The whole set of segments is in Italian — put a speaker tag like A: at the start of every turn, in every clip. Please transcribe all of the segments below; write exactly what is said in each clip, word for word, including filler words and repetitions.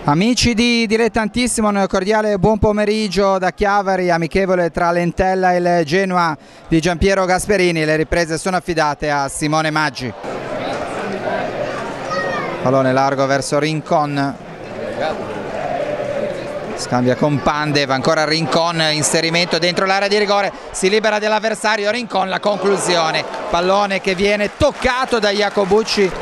A: Amici di Dilettantissimo, un cordiale buon pomeriggio da Chiavari, amichevole tra l'Entella e il Genoa di Giampiero Gasperini. Le riprese sono affidate a Simone Maggi. Pallone largo verso Rincon, scambia con Pandev, ancora Rincon, inserimento dentro l'area di rigore, si libera dell'avversario Rincon, la conclusione, pallone che viene toccato da Iacobucci.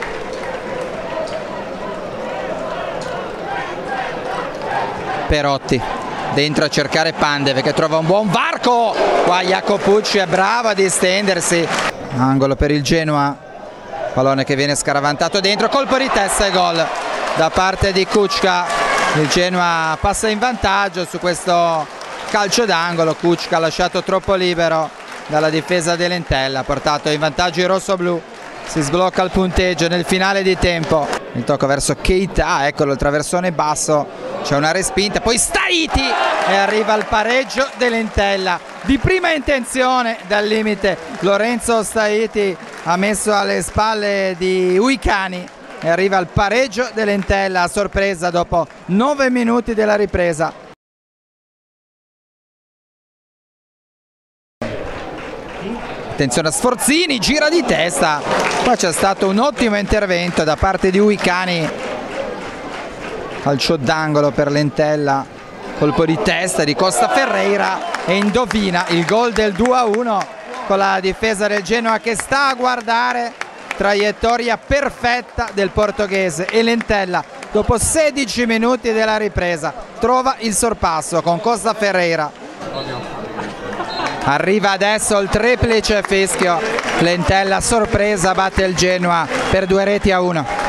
A: Perotti dentro a cercare Pandev che trova un buon varco, qua Iacobucci è bravo ad estendersi, angolo per il Genoa, pallone che viene scaravantato dentro, colpo di testa e gol da parte di Kučka. Il Genoa passa in vantaggio su questo calcio d'angolo. Kučka ha lasciato troppo libero dalla difesa dell'Entella, ha portato in vantaggio i rossoblù. Si sblocca il punteggio nel finale di tempo. Il tocco verso Keita, eccolo il traversone basso, c'è una respinta, poi Staiti e arriva al pareggio dell'Entella. Di prima intenzione dal limite Lorenzo Staiti ha messo alle spalle di Uicani e arriva al pareggio dell'Entella a sorpresa dopo nove minuti della ripresa. Attenzione a Sforzini, gira di testa, qua c'è stato un ottimo intervento da parte di Uicani, calcio d'angolo per l'Entella, colpo di testa di Costa Ferreira e indovina il gol del due a uno con la difesa del Genoa che sta a guardare, traiettoria perfetta del portoghese, e l'Entella dopo sedici minuti della ripresa trova il sorpasso con Costa Ferreira. Arriva adesso il triplice fischio, l'Entella sorpresa batte il Genoa per due reti a uno.